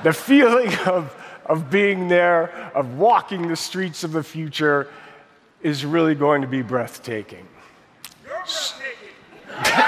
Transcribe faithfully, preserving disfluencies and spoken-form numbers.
The feeling of, of being there, of walking the streets of the future, is really going to be breathtaking. You're breathtaking.